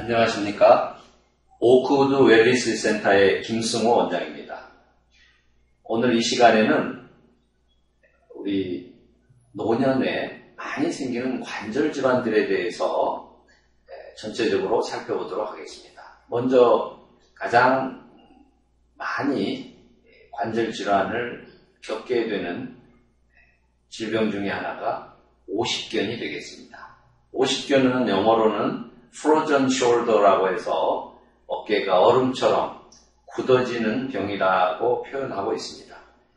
안녕하십니까. 오크우드 웰리스 센터의 김승호 원장입니다. 오늘 이 시간에는 우리 노년에 많이 생기는 관절 질환들에 대해서 전체적으로 살펴보도록 하겠습니다. 먼저 가장 많이 관절 질환을 겪게 되는 질병 중에 하나가 오십견이 되겠습니다. 오십견은 영어로는 frozen shoulder라고 해서 어깨가 얼음처럼 굳어지는 병이라고 표현하고 있습니다.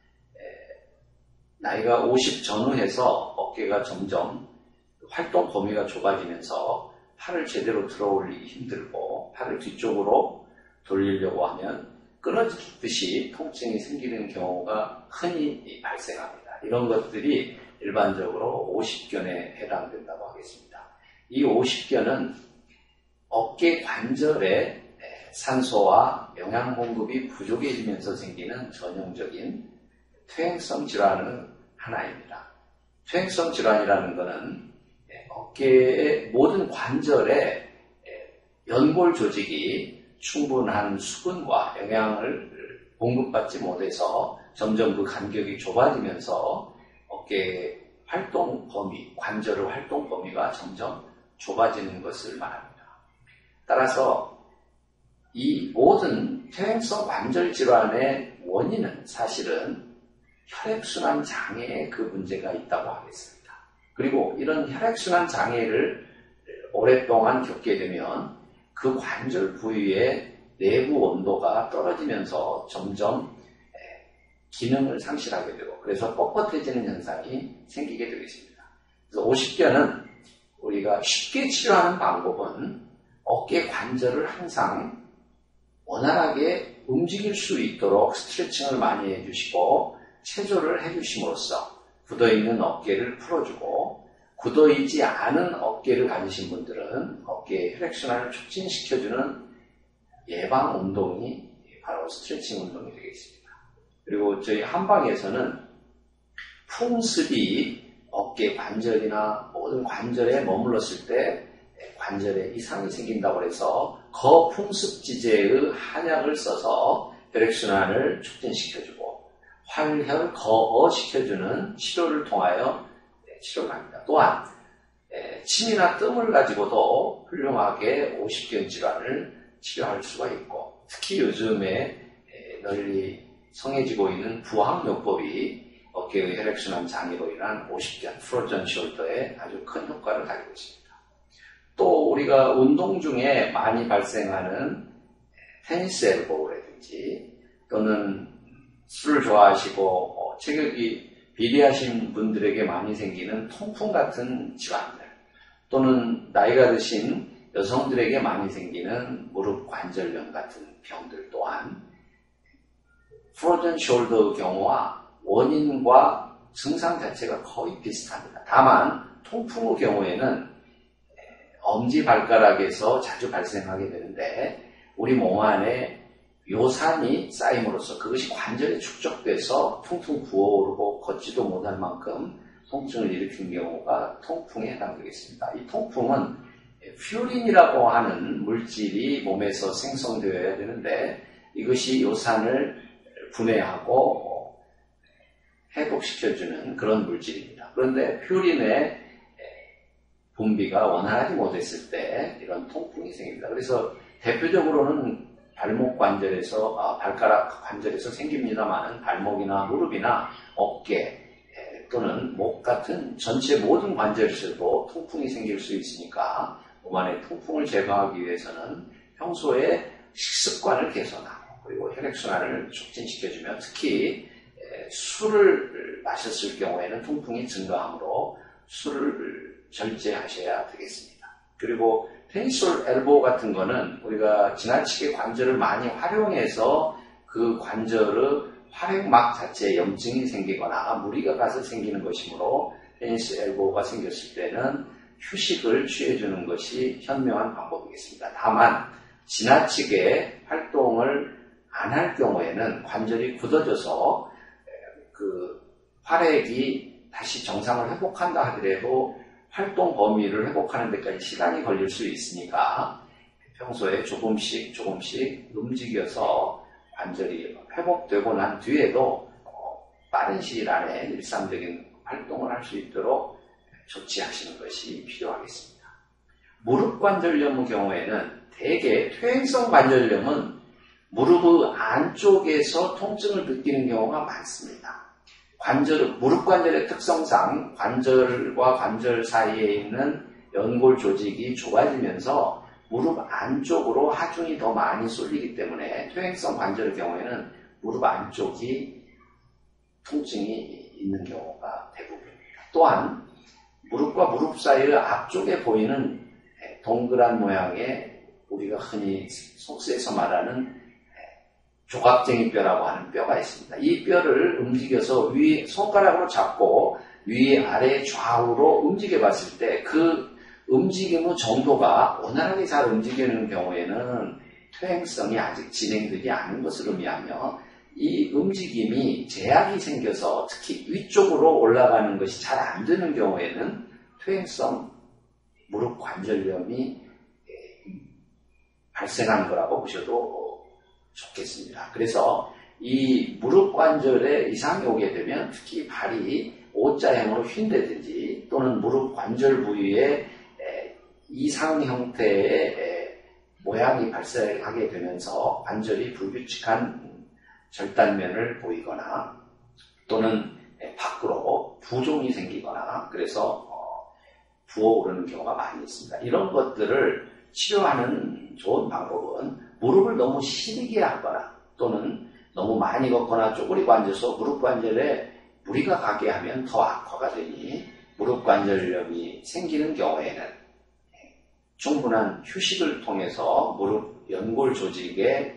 나이가 50 전후해서 어깨가 점점 활동 범위가 좁아지면서 팔을 제대로 들어올리기 힘들고 팔을 뒤쪽으로 돌리려고 하면 끊어지듯이 통증이 생기는 경우가 흔히 발생합니다. 이런 것들이 일반적으로 오십견에 해당된다고 하겠습니다. 이 오십견은 어깨 관절에 산소와 영양 공급이 부족해지면서 생기는 전형적인 퇴행성 질환의 하나입니다. 퇴행성 질환이라는 것은 어깨의 모든 관절에 연골 조직이 충분한 수분과 영양을 공급받지 못해서 점점 그 간격이 좁아지면서 어깨의 활동 범위, 관절의 활동 범위가 점점 좁아지는 것을 말합니다. 따라서 이 모든 퇴행성 관절 질환의 원인은 사실은 혈액순환 장애에 그 문제가 있다고 하겠습니다. 그리고 이런 혈액순환 장애를 오랫동안 겪게 되면 그 관절 부위의 내부 온도가 떨어지면서 점점 기능을 상실하게 되고 그래서 뻣뻣해지는 현상이 생기게 되겠습니다. 그래서 오십견은 우리가 쉽게 치료하는 방법은 어깨 관절을 항상 원활하게 움직일 수 있도록 스트레칭을 많이 해주시고 체조를 해주심으로써 굳어있는 어깨를 풀어주고 굳어있지 않은 어깨를 가지신 분들은 어깨의 혈액순환을 촉진시켜주는 예방 운동이 바로 스트레칭 운동이 되겠습니다. 그리고 저희 한방에서는 풍습이 어깨 관절이나 모든 관절에 머물렀을 때 관절에 이상이 생긴다고 해서 거풍습지제의 한약을 써서 혈액순환을 촉진시켜주고 활혈 거어시켜주는 치료를 통하여 치료를 합니다. 또한 침이나 뜸을 가지고도 훌륭하게 오십견 질환을 치료할 수가 있고 특히 요즘에 널리 성해지고 있는 부항요법이 어깨의 혈액순환 장애로 인한 오십견, 프로전 숄더에 아주 큰 효과를 가지고 있습니다. 또 우리가 운동 중에 많이 발생하는 테니스 엘보라든지 또는 술을 좋아하시고 체격이 비대하신 분들에게 많이 생기는 통풍 같은 질환들 또는 나이가 드신 여성들에게 많이 생기는 무릎 관절염 같은 병들 또한 프로전 숄더의 경우와 원인과 증상 자체가 거의 비슷합니다. 다만 통풍의 경우에는 엄지발가락에서 자주 발생하게 되는데 우리 몸 안에 요산이 쌓임으로써 그것이 관절에 축적돼서 퉁퉁 부어오르고 걷지도 못할 만큼 통증을 일으킨 경우가 통풍에 해당되겠습니다. 이 통풍은 퓨린이라고 하는 물질이 몸에서 생성되어야 되는데 이것이 요산을 분해하고 회복시켜주는 그런 물질입니다. 그런데 퓨린의 분비가 원활하지 못했을 때 이런 통풍이 생깁니다. 그래서 대표적으로는 발목 관절에서, 발가락 관절에서 생깁니다만 발목이나 무릎이나 어깨 또는 목 같은 전체 모든 관절에서도 통풍이 생길 수 있으니까 몸 안의 통풍을 제거하기 위해서는 평소에 식습관을 개선하고 그리고 혈액순환을 촉진시켜주며 특히 술을 마셨을 경우에는 통풍이 증가하므로 술을 절제하셔야 되겠습니다. 그리고 테니스 엘보 같은 거는 우리가 지나치게 관절을 많이 활용해서 그 관절의 활액막 자체에 염증이 생기거나 무리가 가서 생기는 것이므로 테니스 엘보가 생겼을 때는 휴식을 취해주는 것이 현명한 방법이겠습니다. 다만 지나치게 활동을 안 할 경우에는 관절이 굳어져서 그 활액이 다시 정상을 회복한다 하더라도 활동 범위를 회복하는 데까지 시간이 걸릴 수 있으니까 평소에 조금씩 움직여서 관절이 회복되고 난 뒤에도 빠른 시일 안에 일상적인 활동을 할 수 있도록 조치하시는 것이 필요하겠습니다. 무릎 관절염의 경우에는 대개 퇴행성 관절염은 무릎의 안쪽에서 통증을 느끼는 경우가 많습니다. 무릎 관절의 특성상 관절과 관절 사이에 있는 연골 조직이 좁아지면서 무릎 안쪽으로 하중이 더 많이 쏠리기 때문에 퇴행성 관절의 경우에는 무릎 안쪽이 통증이 있는 경우가 대부분입니다. 또한 무릎과 무릎 사이의 앞쪽에 보이는 동그란 모양의 우리가 흔히 속세에서 말하는 조각쟁이뼈라고 하는 뼈가 있습니다. 이 뼈를 움직여서 손가락으로 잡고 위아래 좌우로 움직여 봤을 때 그 움직임의 정도가 원활하게 잘 움직이는 경우에는 퇴행성이 아직 진행되지 않은 것을 의미하며, 이 움직임이 제약이 생겨서 특히 위쪽으로 올라가는 것이 잘 안 되는 경우에는 퇴행성 무릎 관절염이 발생한 거라고 보셔도 좋겠습니다. 그래서 이 무릎 관절에 이상이 오게 되면 특히 발이 O자형으로 휜다든지 또는 무릎 관절 부위에 이상 형태의 모양이 발생하게 되면서 관절이 불규칙한 절단면을 보이거나 또는 밖으로 부종이 생기거나 그래서 부어오르는 경우가 많이 있습니다. 이런 것들을 치료하는 좋은 방법은 무릎을 너무 시리게 하거나 또는 너무 많이 걷거나 쪼그리고 앉아서 무릎 관절에 무리가 가게 하면 더 악화가 되니 무릎 관절염이 생기는 경우에는 충분한 휴식을 통해서 무릎 연골 조직에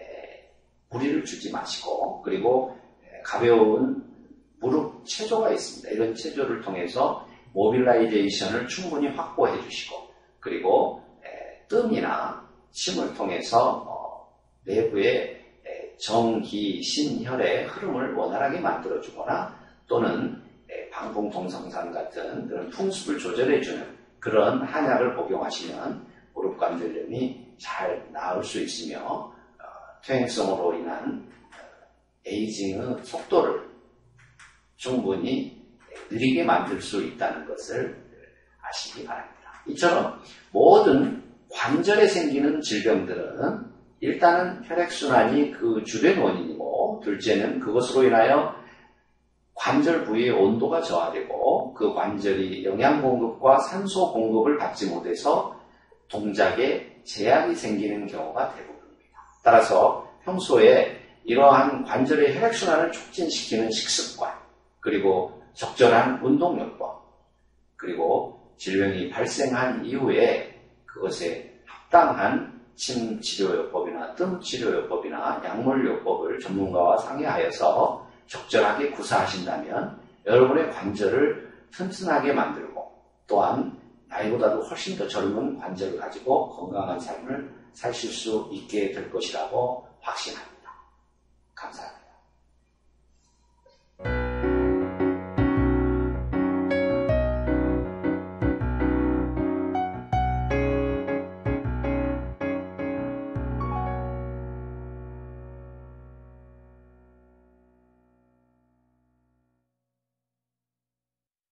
무리를 주지 마시고, 그리고 가벼운 무릎 체조가 있습니다. 이런 체조를 통해서 모빌라이제이션을 충분히 확보해 주시고, 그리고 뜸이나 침을 통해서 내부의 정기, 신혈의 흐름을 원활하게 만들어주거나 또는 방풍통성산 같은 그런 풍습을 조절해주는 그런 한약을 복용하시면 무릎 관절염이 잘 나을 수 있으며 퇴행성으로 인한 에이징의 속도를 충분히 느리게 만들 수 있다는 것을 아시기 바랍니다. 이처럼 모든 관절에 생기는 질병들은 일단은 혈액순환이 그 주된 원인이고, 둘째는 그것으로 인하여 관절 부위의 온도가 저하되고 그 관절이 영양 공급과 산소 공급을 받지 못해서 동작에 제약이 생기는 경우가 대부분입니다. 따라서 평소에 이러한 관절의 혈액순환을 촉진시키는 식습관, 그리고 적절한 운동요법, 그리고 질병이 발생한 이후에 그것에 합당한 침 치료요법이나 뜸 치료요법이나 약물요법을 전문가와 상의하여서 적절하게 구사하신다면 여러분의 관절을 튼튼하게 만들고 또한 나이보다도 훨씬 더 젊은 관절을 가지고 건강한 삶을 사실 수 있게 될 것이라고 확신합니다. 감사합니다.